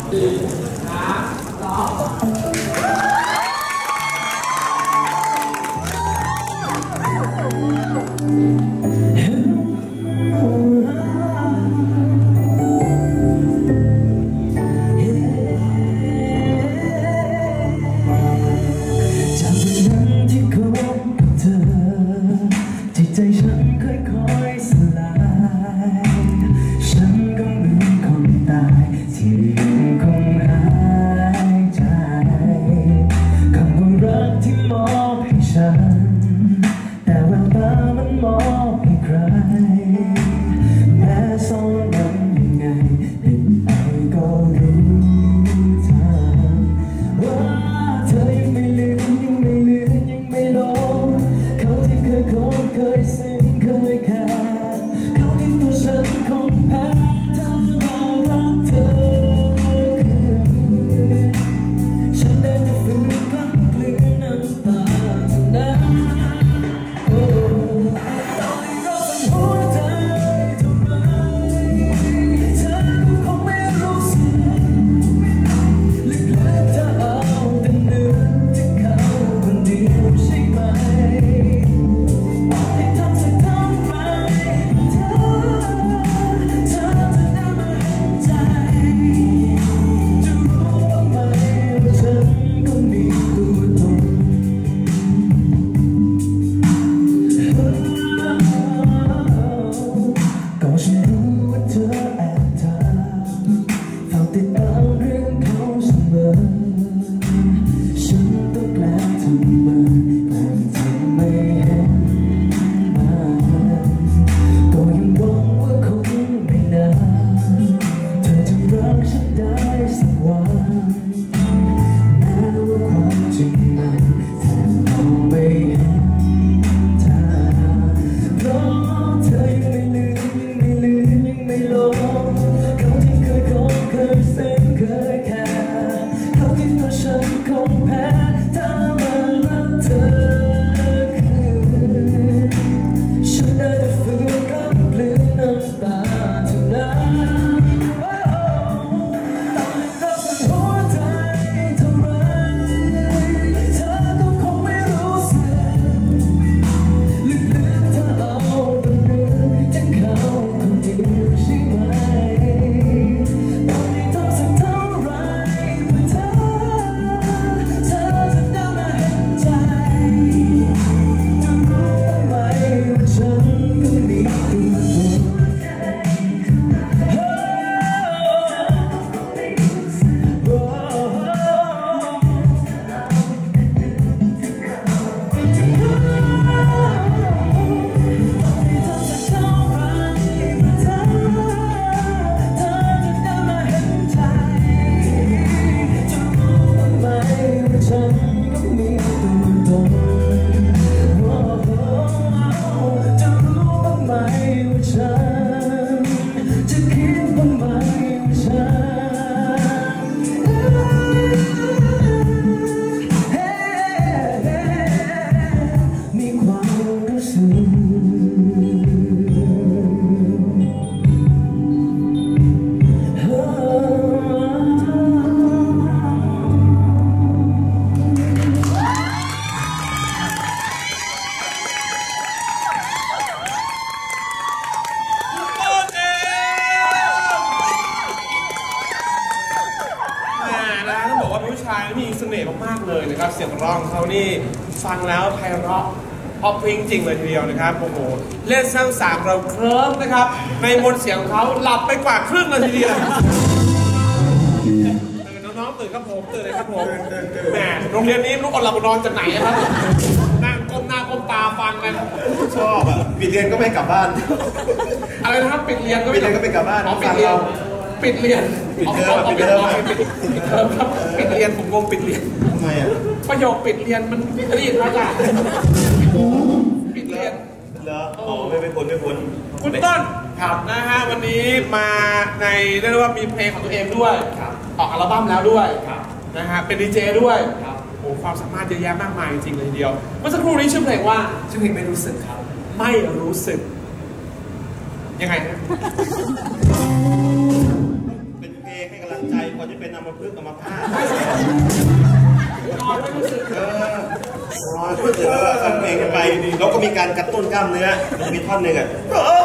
นะครับเสียงร้องเขานี่ฟังแล้วไพเราะพอเพลงจริงเลยทีเดียวนะครับโอ้โหเล่นสร้างสรรค์เราเคลิ้มนะครับในมนต์เสียงของเขาหลับไปกว่าครึ่งเลยทีเดียวน้องๆตื่นครับผมตื่นเลยครับผมแหมโรงเรียนนี้ลูกคนหลับนอนจากไหนครับนั่งก้มหน้าก้มตาฟังกันชอบอ่ะปิดเรียนก็ไม่กลับบ้านอะไรนะครับปิดเรียนก็ไม่กลับบ้านปิดเรียนปิดเรียนปิดเทอมครับปิดเรียนผมงงปิดเรียนทำไมอ่ะประโยคปิดเรียนมันรีบมาจากปิดเรียนเหรออ๋อไม่พ้นคุณต้นครับนะฮะวันนี้มาในเรียกว่ามีเพลงของตัวเองด้วยออกอัลบั้มแล้วด้วยนะฮะเป็นดีเจด้วยโอ้ความสามารถเยอะแยะมากมายจริงๆเลยทีเดียวเมื่อสักครู่นี้ชื่อเพลงว่าชื่อเพลงไม่รู้สึกครับไม่รู้สึกยังไงเป็นเพลงให้กำลังใจคนที่เป็นอัมพฤกษ์อัมพาตนอนไม่รู้สึกนอนรู้สึกว่าฟังเพลงกันไปแล้วก็มีการกระตุ้นกล้ามเนื้อมันจะมีท่อนหนึ่งอ่ะ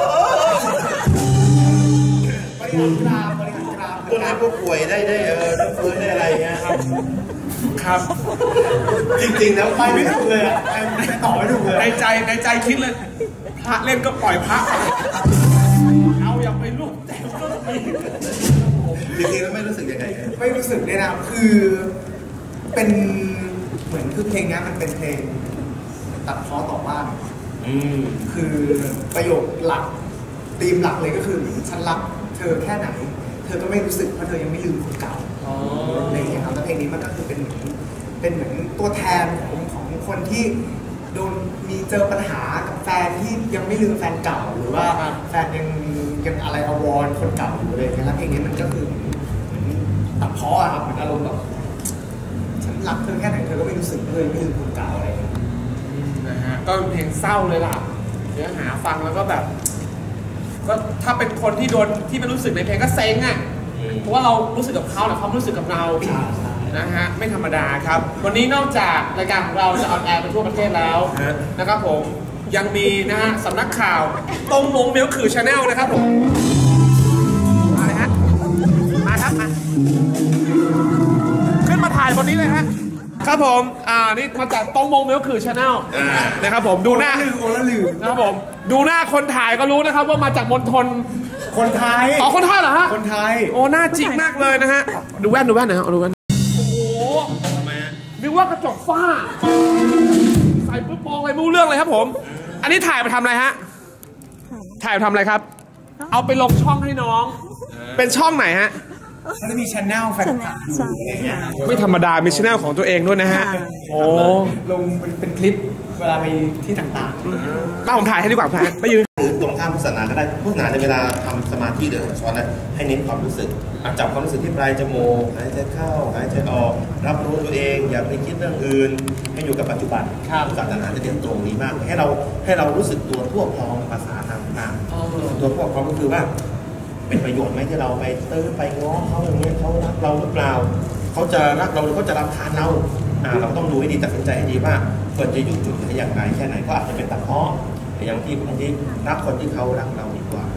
บริหารกรามต้นให้ผู้ป่วยได้ฟื้นได้อะไรเงี้ยครับจริงๆแล้วไปไม่ถูกเลยอ่ะไปต่อไม่ถูกเลยในใจคิดเลยพระเล่นก็ปล่อยพระเอาอย่าไปลูกแต่ก็มีจริงๆแล้วไม่รู้สึกยังไงไม่รู้สึกเนี่ยนะคือเป็นเหมือนคือเพลงนี้มันเป็นเพลงตัดพ้อต่อบ้านคือประโยคหลักธีมหลักเลยก็คือฉันรักเธอแค่ไหนเธอก็ไม่รู้สึกเพราะเธอยังไม่ลืมคนเก่าอะไรอย่างเงี้ยครับแล้วเพลงนี้มันก็คือเป็นเหมือนตัวแทนของคนที่โดนมีเจอปัญหากับแฟนที่ยังไม่ลืมแฟนเก่าหรือว่าแฟนยังอะไรอวรคนเก่าอยู่เลยแล้วเพลงนี้มันก็คือตัดพ้อครับเหมือนอารมณ์แบบฉันรักเธอแค่ไหนเธอก็ไม่รู้สึกเลยไม่ลืมคนเก่าอะไรนะฮะก็เพลงเศร้าเลยล่ะเนื้อหาฟังแล้วก็แบบก็ถ้าเป็นคนที่โดนที่ไม่รู้สึกในเพลงก็เซ็งอ่ะเพราะว่าเรารู้สึกกับเขาแต่เขารู้สึกกับเรานะฮะไม่ธรรมดาครับวันนี้นอกจากรายการของเราจะออนแอร์ไปทั่วประเทศแล้วนะครับผมยังมีนะฮะสำนักข่าวตรงมงเมียวคือชาแนลนะครับผมมาเลยฮะมาครับมาขึ้นมาถ่ายบนนี้เลยฮะครับผมนี่มาจากตรงมงเมียวคือชาแนลนะครับผมดูหน้านะครับผมดูหน้าคนถ่ายก็รู้นะครับว่ามาจากมณฑลคนไทยอ๋อคนไทยเหรอฮะคนไทยโอ้หน้าจริงมากเลยนะฮะดูแว่นหน่อยฮะดูแว่นโอ้โหนึกว่ากระจกฝ้าใส่ปุ๊บมองอะไรไม่รู้เรื่องเลยครับผมอันนี้ถ่ายไปทำอะไรฮะถ่ายไปทำอะไรครับเอาไปลงช่องให้น้องเป็นช่องไหนฮะมันจะมีช anel แฟนคลับไม่ธรรมดามีช anel ของตัวเองด้วยนะฮะโอ้ลงเป็นคลิปเวลาไปที่ต่างๆผมถ่ายให้ดีกว่าไปยืนหรือตรงข้ามพุทธศาสนาก็ได้พุทธศาสนาในเวลาทำสมาธิเดินสอนนะให้เน้นความรู้สึกจับความรู้สึกที่ปลายจมูกหายใจเข้าหายใจออกรับรู้ตัวเองอย่าไปคิดเรื่องอื่นให้อยู่กับปัจจุบันพุทธศาสนาจะเน้นตรงนี้มากให้เรารู้สึกตัวทั่วพร้อมภาษาต่างๆตัวทั่วพร้อมก็คือว่าเป็นประโยชน์ไหมที่เราไปไปง้อเขาอย่างนี้เขารักเราหรือเปล่าเขาจะรักเราหรือเขาจะรำคาญเราเราต้องดูให้ดีตัดสินใจให้ดีว่าควรจะอยู่จุดไหนอย่างไรแค่ไหนก็อาจจะเป็นตัดพ้อแต่อย่างที่บางทีรักคนที่เขารักเราดีกว่า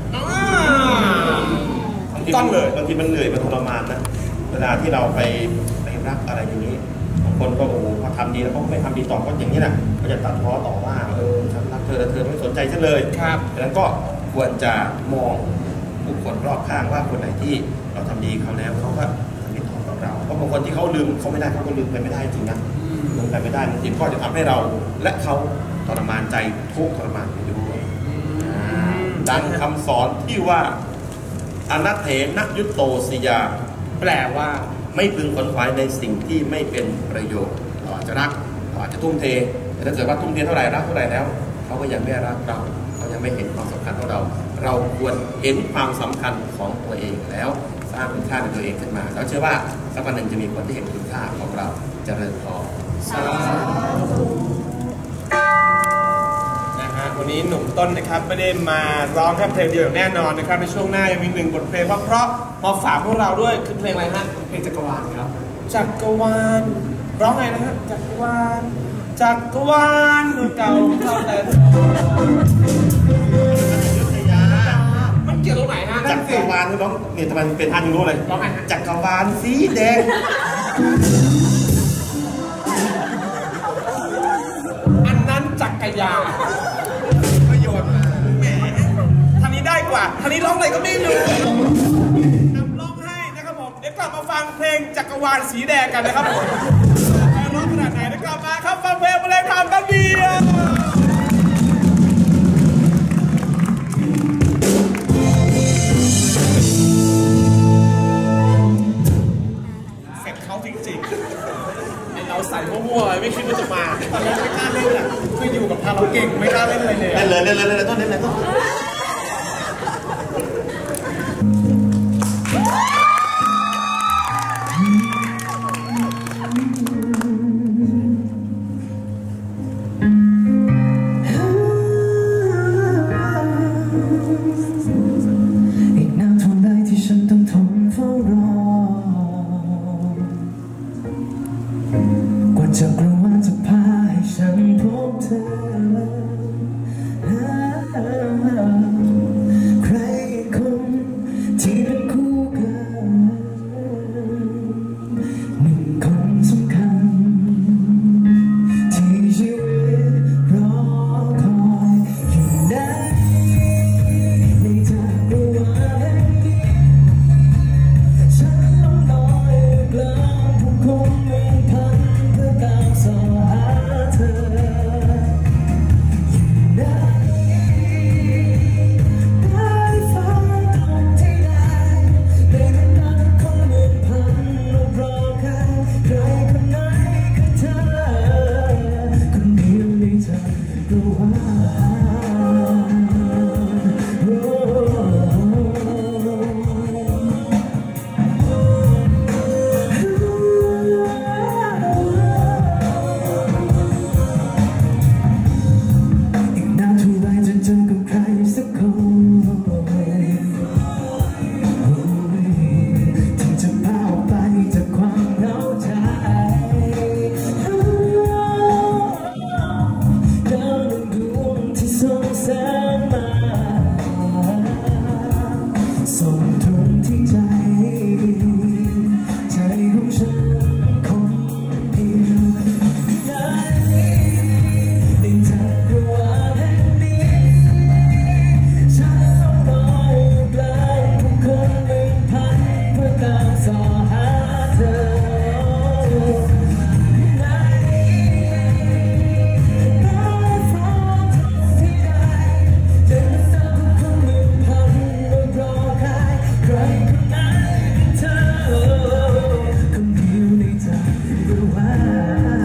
ต้องเลยบางทีมันเหนื่อยมันทรมานนะเวลาที่เราไปรักอะไรอย่างนี้บางคนก็โอ้โหพอทำดีแล้วเขาไม่ทำดีต่อก็อย่างนี้แหละก็จะตัดพ้อต่อว่าฉันรักเธอแต่เธอไม่สนใจฉันเลยครับดังนั้นก็ควรจะมองบุคคลรอบข้างว่าคนไหนที่เราทำดีเขาแล้วเขาก็ทำดีต่อกับเราเพราะบางคนที่เขาลืมเขาไม่ได้เขาก็ลืมไปไม่ได้จริงนะลืมไปไม่ได้บางทีก็จะทำให้เราและเขาทรมานใจทุกข์ทรมานไปด้วยดังคำสอนที่ว่าอนัตเถนยุตโตสิยาแปลว่าไม่พึงขวนขวายในสิ่งที่ไม่เป็นประโยชน์เราอาจจะรักเราอาจจะทุ่มเทแต่ถ้าเกิดว่าทุ่มเทเท่าไหร่รักเท่าไหร่แล้วเขาก็ยังไม่รักเราเขายังไม่เห็นความสำคัญของเราควรเห็นความสำคัญของตัวเองแล้วสร้างคุณค่าในตัวเองขึ้นมาแล้วเชื่อว่าสักวันหนึ่งจะมีคนที่เห็นคุณค่าของเราเจริญพรนะฮะวันนี้หนุ่มต้นนะครับไม่ได้มาร้องแค่เพลงเดียวอย่างแน่นอนนะครับในช่วงหน้ายังมี1 บทเพลงเพราะมาฝากพวกเราด้วยคือเพลงอะไรฮะเพลงจักรวาลครับจักรวาลร้องไงนะฮะจักรวาลเก่าแต่มันเกี่ยวตรงไหนฮะจักรวาลที่ร้องเนี่ยทำไมเป็นท่านรู้เลยร้องไงฮะจักรวาลสีแดงอันนั้นจักรยานประโยชน์แหมทางนี้ได้กว่าทางนี้ร้องอะไรก็ไม่รู้นำร้องให้นะครับผมเดี๋ยวกลับมาฟังเพลงจักรวาลสีแดงกันนะครับผมร้องขนาดไหนเดี๋ยวกลับมาครับฟังเพลงมาเลยทำกันเบียร์เราใส่มั่วๆไม่คิดว่าจะมาตอนแรกไม่กล้าเล่นอ่ะคืออยู่กับทางเราเก่งไม่กล้าเล่นอะไรเลยเล่นเลยต้นเล่นเลยต้นอีกนานเท่าใดที่ฉันต้องทนเฝ้ารอจักรวาลจะพาให้ฉันพบเธอใครคนที่เป็นคู่กันหนึ่งคนสำคัญที่ชีวิตรอคอยอยู่ในจักรวาลแห่งนี้ฉันลองลอยกลางผู้คนเมืองพันเพื่อตามสอหาเธออยู่ในฟ้าตรงที่ใดในบรรดาคนเมืองพันรอบรอบกายใครคนไหนคือเธอคนเดียวในจักรวาลอีกนานเท่าไรจะเจอกับใครสักคนที่จะพาออกไปจากความเหงาใจดาวดวงที่ส่องแสงมาส่งตรงที่ใจของฉันคนเดียวในจักรวาลแห่งนี้ฉันต้องลอยอยู่กลางผู้คนหนึ่งพันเพื่อตามสอหาเธอในฟ้าที่ใดเจอสาวคนหนึ่งพันรอใครใครคนไหนเธอคนเดียวในจักรวาล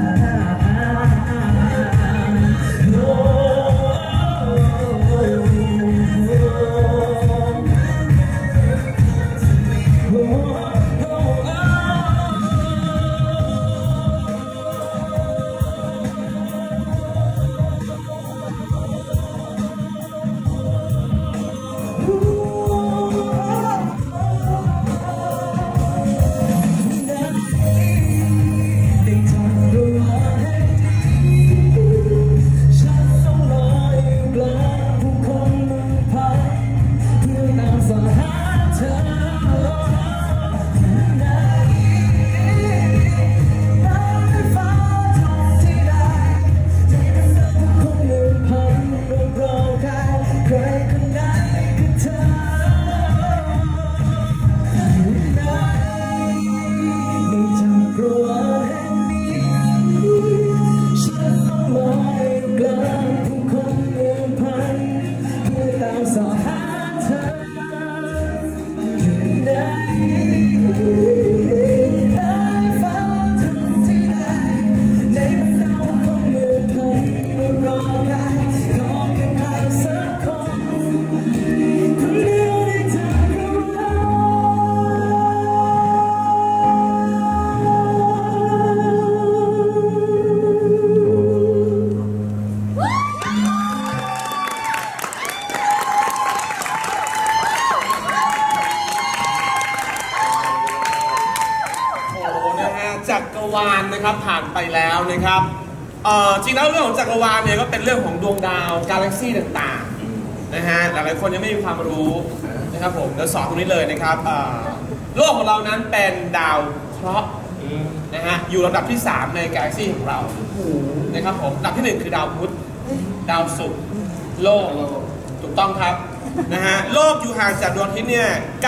จักรวาลนะครับผ่านไปแล้วนะครับจริงแล้วเรื่องของจักรวาลเนี่ยก็เป็นเรื่องของดวงดาวกาแล็กซี่ต่างๆนะฮะหลายๆคนยังไม่มีความรู้นะครับผมเดี๋ยวสอนตรงนี้เลยนะครับโลกของเรานั้นเป็นดาวเคราะห์นะฮะอยู่ลำดับที่3ในกาแล็กซี่ของเรานะครับผมลำดับที่1คือดาวพุธดาวศุกร์โลกถูกต้องครับนะฮะโลกอยู่ห่างจากดวงอาทิตย์เนี่ย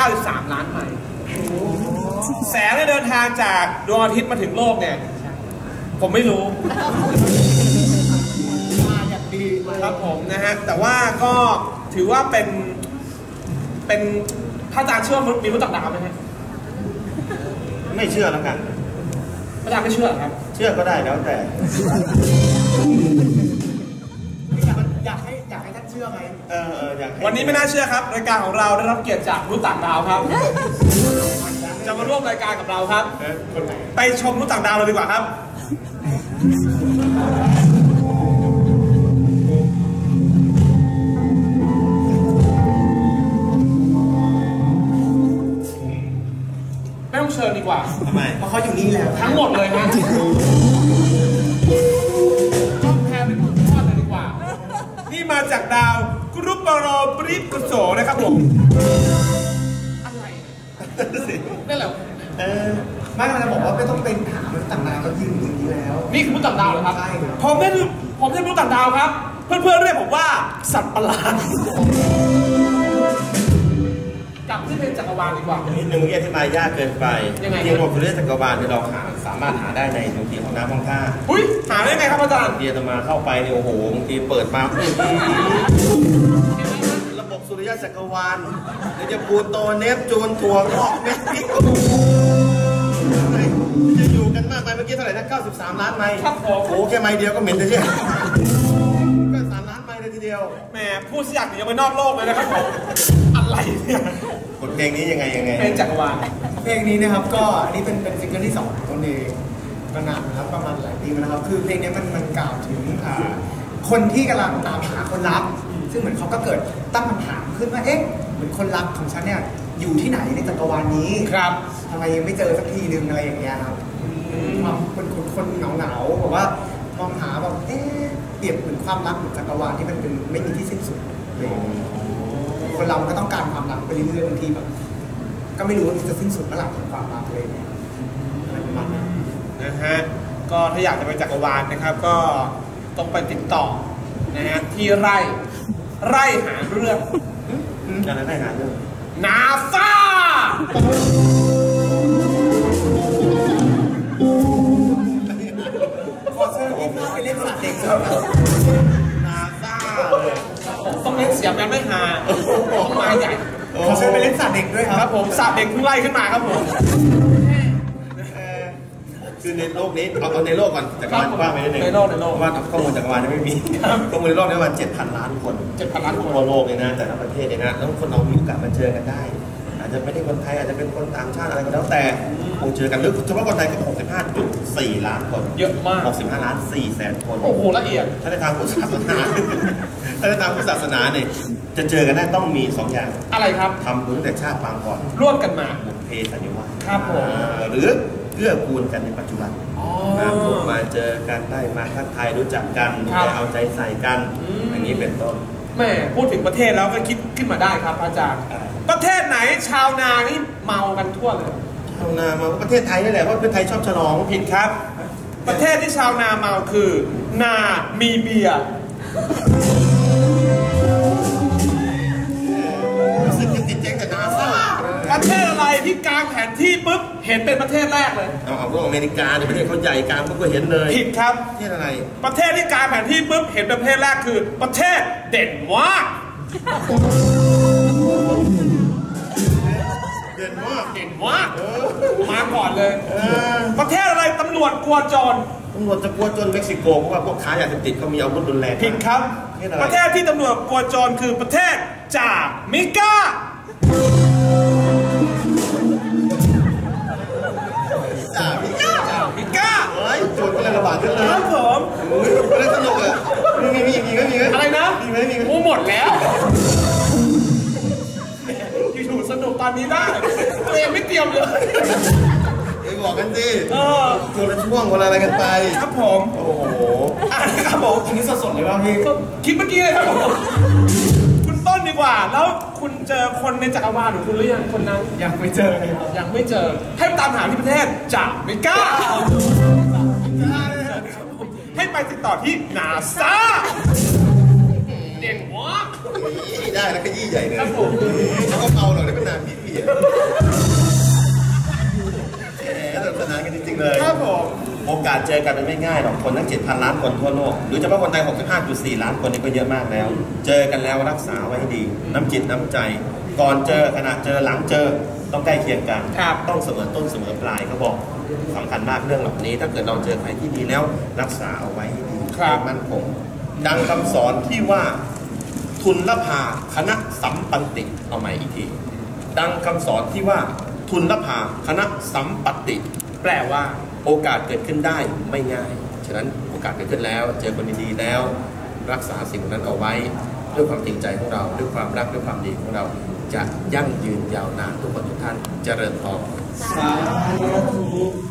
93 ล้านไมล์แสงที่เดินทางจากดวงอาทิตย์มาถึงโลกเนี่ยผมไม่รู้มาอย่างดีครับผมนะฮะแต่ว่าก็ถือว่าเป็นถ้าอาจารย์เชื่อมีมนุษย์ต่างดาวไหมฮะไม่เชื่อแล้วกันอาจารย์ไม่เชื่อครับเชื่อก็ได้แล้วแต่อยากให้ท่านเชื่อไหมอยากวันนี้ไม่น่าเชื่อครับรายการของเราได้รับเกียรติจากมนุษย์ต่างดาวครับจะมาร่วมรายการกับเราครับไปชมมนุษย์ต่างดาวเลยดีกว่าครับ ไม่ต้องเชิญชิญดีกว่าทำไมเพราะเขาอยู่นี่แล้วทั้งหมดเลยฮะต้องแพรเป็นผู้ทอดเลยดีกว่า นี่มาจากดาวกรุ๊ปปโรบริกุโสนะครับผมอะไรนั่นแหละไม่มันจะบอกว่าไม่ต้องเป็นถามมันต่างดาวเขายืนอย่างนี้แล้วนี่คือมนุษย์ต่างดาวเหรอครับใช่ครับผมไม่ใช่มนุษย์ต่างดาวครับ เพื่อนๆเรียกผมว่าสัตว์ประหลาดกลับที่เป็นจักรวาลดีกว่านิดนึงที่อธิบายยากเกินไปยังไงเรียกว่าคือเรื่องจักรวาลที่เราสามารถหาได้ในบางทีของน้ำของท่าอุ้ยหาได้ไงครับอาจารย์เดียจะมาเข้าไปเนี่ยโอ้โหบางทีเปิดมาระบบสุริยะจักรวาลเดี๋ยวจะปูโตเนปจูนถั่วงอกเม็ดพริกจะอยู่กันมากไปเมื่อกี้เท่าไหร่นะ93 ล้านไมล์ครับผมโอ้แค่ไมล์เดียวก็เหม็นเลยใช่ไหมก็3 ล้านไมล์เลยทีเดียวแหมพูดสิอยากหนีไปนอกโลกเลยนะครับผมอะไรเนี่ยบทเพลงนี้ยังไงเป็นจักรวาลเพลงนี้นะครับก็อันนี้เป็นซิงเกิลที่2ของต้นเองมานานนะครับประมาณหลายปีมาแล้วครับคือเพลงนี้มันกล่าวถึงคนที่กำลังตามหาคนรักซึ่งเหมือนเขาก็เกิดตั้งคำถามขึ้นว่าเอ๊ะเหมือนคนรักของฉันเนี่ยอยู่ที่ไหนในจักรวาลนี้ครับทำไมยังไม่เจอสักทีนึงอะไรอย่างเงี้ยครับความคนเหงาๆบอกว่ามองหาแบบเอ๊ะเปรียบเหมือนความรักเหมือนจักรวาลที่มันเป็นไม่มีที่สิ้นสุดเลยคนเราก็ต้องการความรักไปเรื่อยๆบางทีแบบก็ไม่รู้ว่าจะสิ้นสุดเมื่อไหร่ของความรักเลยเนี่ยอะไรประมาณนั้นนะฮะก็ถ้าอยากจะไปจักรวาลนะครับ ก็ต้องไปติดต่อนะฮะที่ไร่หาเรื่องอะไรได้หาเรื่องนาซาขอเชิญพี่พ่อไปเล่นสัตว์เด็กครับนาซาเลยต้องเล่นเสียงกันไม่หาต้องมาใหญ่ขอเชิญไปเล่นสัตว์เด็กด้วยคครัรับบผมสาเด็กเพิ่งไล่ขึ้นมาครับผมคือในโลกนี้เอาในโลกก่อนจักรวาลกว้างไปนิดนึงในโลกว่าข้อมูลจักรวาลไม่มีข้อมูลในโลกนี้ประมาณ 7,000 ล้านคน 7,000 ล้านคนทั่วโลกเลยนะแต่ละประเทศเนี่ยนะแล้วคนเรามีโอกาสมาเจอกันได้ อาจจะไม่ได้คนไทยอาจจะเป็นคนต่างชาติอะไรก็แล้วแต่คงเจอกันหรือเฉพาะคนไทยก็ 65.4 ล้านคนเยอะมาก 65 ล้าน4แสนคนโอ้โหละเอียดถ้าในทางพุทธศาสนาถ้าในทางพุทธศาสนาเนี่ยจะเจอกันได้ต้องมี2 อย่างอะไรครับทำบุญตั้งแต่ชาติปางก่อนร่วมกันมาบุพเพสันนิวาสครับผมหรือเกื้อกูลกันในปัจจุบันอ๋อนะพบมาเจอกันได้มาทักทายรู้จักกันครับเอาใจใส่กันอย่างนี้เป็นต้นแม่พูดถึงประเทศแล้วก็คิดขึ้นมาได้ครับอาจารย์ ประเทศไหนชาวนานี่เมากันทั่วเลยชาวนามาประเทศไทยนี่แหละเพราะประเทศไทยชอบฉลองผิดครับ ประเทศที่ชาวนาเมาคือ นามีเบียร์รู้สึกติดเจ๊งกับนาซาประเทศอะไรที่กลางแผนที่ปุ๊บเห็นเป็นประเทศแรกเลยเอาพวกอเมริกาเนี่ยประเทศเขาใหญ่กลางพวกก็เห็นเลยผิดครับประเทศอะไรประเทศที่กลางแผนที่ปุ๊บเห็นเป็นประเทศแรกคือ ประเทศเด่นมากเด่นมากเด่นมากมาก่อนเลย ประเทศอะไรตำรวจกลัวโจรตำรวจจะกลัวจนเม็กซิโกเพราะว่าพวกค้ายาเสพติดเขามีอาวุธรุนแรงผิดครับ ประเทศที่ตำรวจกลัวโจรคือประเทศจามิกาจ่าพี่ก้าจามิกาเฮ้ยโจรก็เลยระบาดขึ้นเลยครับผมเล่นสนุกอ่ะมีอย่างนี้ก็มีอะไรนะมีไหมมีไหมโอ้หมดแล้วอยู่ๆสนุกตอนนี้ได้ตัวเองไม่เตรียมเลยไปบอกกันสิคนละช่วงคนละอะไรกันไปครับผมโอ้โหครับผมอันนี้สดๆเลยว่าพี่คิดเมื่อกี้เลยครับผมคุณต้นดีกว่า แล้วคุณเจอคนในจักรวาลของคุณหรือยังคนนั้นยังไม่เจอเลยครับยังไม่เจอ ให้ตามหาที่ประเทศจามิกาให้ไปติดต่อที่นาซาเด่นวะได้แล้วก็ยี่ใหญ่เลยครับผมแล้วก็เมาหน่อยแล้วก็นานพี่ๆแหมสนุกสนานกันจริงๆเลยครับผมโอกาสเจอกันมันไม่ง่ายหรอกคนทั้ง 7,000 ล้านคนทั่วโลกหรือเฉพาะคนไทย 65.4 ล้านคนนี่ก็เยอะมากแล้ว เจอกันแล้วรักษาไว้ให้ดี น้ำจิตน้ำใจ ก่อนเจอขณะเจอหลังเจอต้องใกล้เคียงกันครับต้องเสมอต้นเสมอปลายเขาบอกสำคัญมากเรื่องเหล่านี้ ถ้าเกิดเราเจอใครที่ดีแล้วรักษาเอาไว้ให้ดีให้มั่นคงดังคำสอนที่ว่าทุนละภาคณะสัมปันติเอาใหม่อีกทีดังคำสอนที่ว่าทุนละภาคณะสัมปันติแปลว่าโอกาสเกิดขึ้นได้ไม่ง่าย ฉะนั้นโอกาสเกิดขึ้นแล้ว เจอคนดีๆแล้ว รักษาสิ่งนั้นเอาไว้ ด้วยความจริงใจของเรา ด้วยความรักด้วยความดีของเรา จะยั่งยืนยาวนานทุกคนทุกท่านเจริญพรสาธุ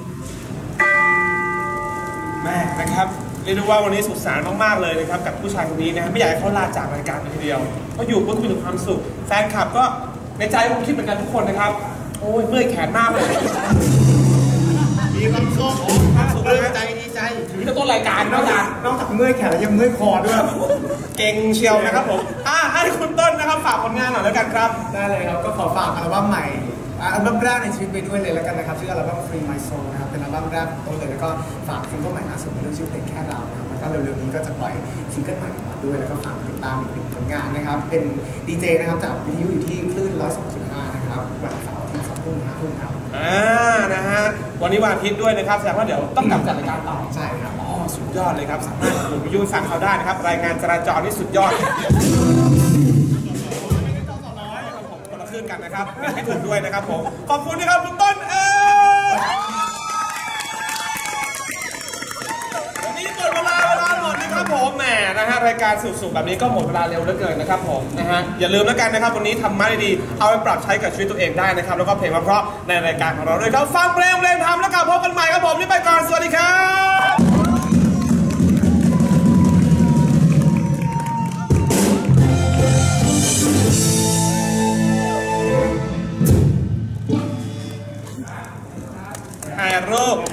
แม่นะครับเรียกได้ว่าวันนี้สุขสันต์มากๆเลยนะครับกับผู้ชายคนนี้นะไม่อยากให้เขาลาจากรายการทีเดียวก็อยู่เพื่อมีความสุขแฟนคลับก็ในใจผมคิดเหมือนกันทุกคนนะครับโอ้ยเมื่อยแขนมากเลยมีความสุขใจดีใจนี่ก็ต้นรายการนอกจากเมื่อยแขนแล้วยังเมื่อยคอด้วยเก่งเชียวนะครับผมให้คุณต้นนะครับฝากผลงานหน่อยแล้วกันครับได้เลยครับก็ขอฝากอัลบั้มใหม่อัลบั้มแรกในชีวิตไปด้วยเลยแล้วกันนะครับชื่ออัลบั้ม Free My Soul นะครับเป็นอัลบั้มแรกของต้นเลยแล้วก็ฝากซิงเกิลใหม่ล่าสุดเป็นเรื่องชื่อเพลงแค่เรานะครับแล้วก็เร็วๆนี้ก็จะปล่อยซิงเกิลใหม่มาด้วยแล้วก็ฝากติดตามอีกหนึ่งผลงานนะครับเป็นดีเจนะครับจากวิทยุอยู่ที่คลื่น 102.5 นะครับวันเสาร์ที่2 ทุ่ม 5 ทุ่มครับนะฮะวันนี้วันอาทิตย์ด้วยนะครับแสดงว่าเดี๋ยวต้องกลับจัดรายการต่อใช่ครับสุดยอดเลยครับสามารถดูวิทยุฟังเขาได้นะครับรายงานจราจรนี่สุดยอดขึ้นกันนะครับให้ถูกด้วยนะครับผมขอบคุณนะครับคุณต้นวันนี้หมดเวลาหมดนะครับผมแหมนะฮะรายการสุกๆแบบนี้ก็หมดเวลาเร็วเหลือเกินนะครับผมนะฮะอย่าลืมแล้วกันนะครับวันนี้ทำมาดีๆเอาไปปรับใช้กับชีวิตตัวเองได้นะครับแล้วก็เพลงเพราะในรายการของเราด้วยครับฟังเพลงทำแล้วกลับพบกันใหม่ครับผมนี่ไปก่อนสวัสดีครับรูป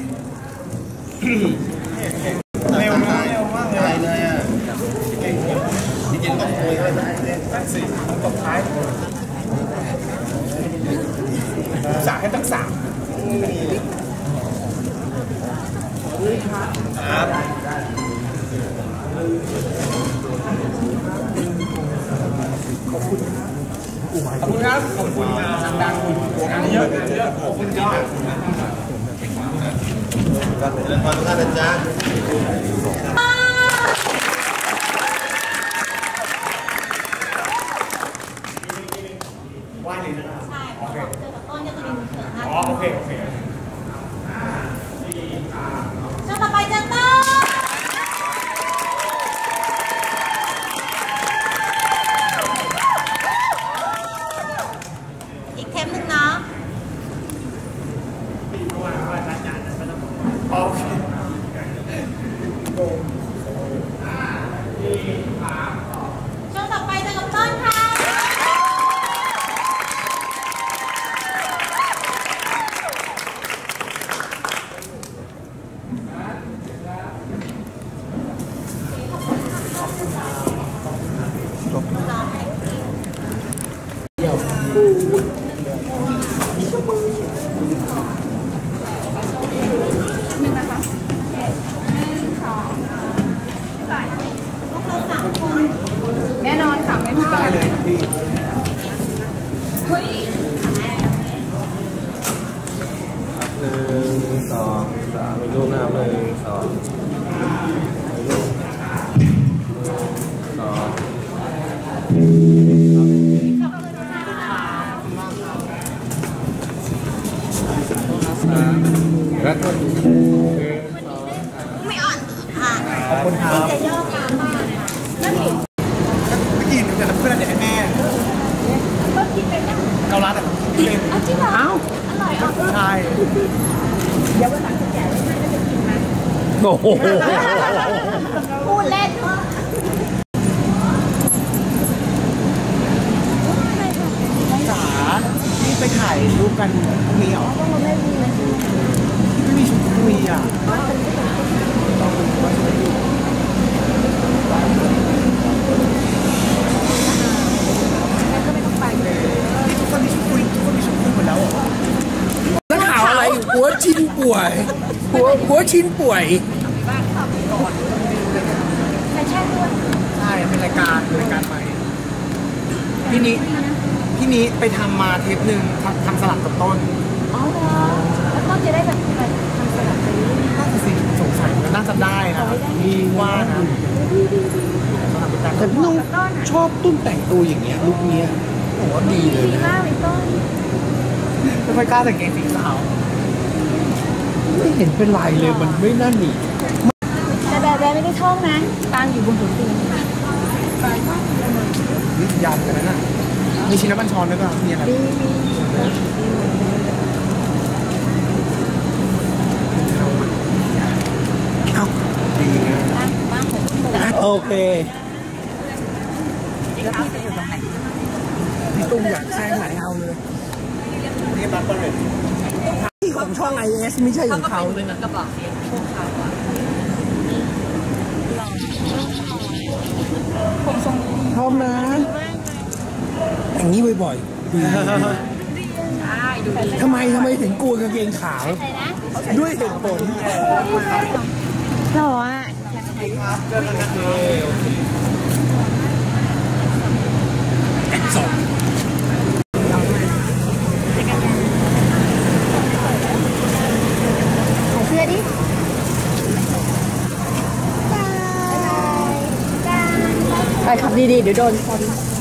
เร็วมากเลยอ่ะจริงๆต้องคุยกันตั้ง4ตบท้ายสามให้ตั้ง3ครับขอบคุณครับขอบคุณดังๆงานเยอะขอบคุณครับก็เป็นเรื่องความน่าเป็นจ้าว่ายเลยนะครับใช่โอเคเจอกับต้นก็จะมีเถิดนะโอเคช่วงต่อไปเจอต้นอีกเทปหนึ่งเนาะโอเคช่วงต่อไปเจอกับต้นค่ะแน่นอนค่ะไม่พลาดได้เลยพี่เฮ้ย 1 2 3รูปนะครับ1 2 แล้วก็ไม่อ่อนค่ะขอบคุณครับจะย่อตามบ้านนั่นเองเมื่อกี้หนูจะทำเพื่อนเด็กให้แม่ก็กินเป็นยังเกาลัดแต่กินเป็นเอาจริงเหรออร่อยอ่ะใช่เดี๋ยววันหลังจะแก่แล้วแม่ก็จะกินนะโอ้โหพูดเล่นจ๋านี่ไปถ่ายรูปกันพรุ่งนี้เหรอไม่มีชุดคุยอ่ะทุกคนมีชุดคุยหมดแล้วนักข่าวอะไรหัวชินป่วยหัวชินป่วยใช่เป็นรายการใหม่พี่นี้ไปทำมาเทปหนึ่งทำสลับกับต้นอ๋อแล้วต้นจะได้แบบทำสลับไปน่าจะสิสงสัยมันน่าจะได้นะมีว่านะแต่พี่น้องชอบตุ้มแต่งตัวอย่างเงี้ยลุคเนี้ยผมว่าดีเลยนะไม่ค่อยกล้าแต่งเกงสีขาวไม่เห็นเป็นไรเลยมันไม่น่าหนีแต่แบบไม่ได้ท่องนะตามอยู่บนหัวเตียงวิทยากันนะมีชินบัญชรด้วยป่ะมีอะไรโอเคพี่ตุ้มอยากแซงไหนเอาเลยนี่บัฟเฟอร์เรทที่ของช่อง IS ไม่ใช่ของเขาเลยนะกระบอกเสียงพวกเขาอะชอบนะอย่างนี้บ่อยๆดีใช่ดูดีทำไมถึงกลัวกางเกงขาว ด้วยเหตุผลหรออ่ะสองใส่เสื้อดิไปขับดีๆ เดี๋ยวโดนชน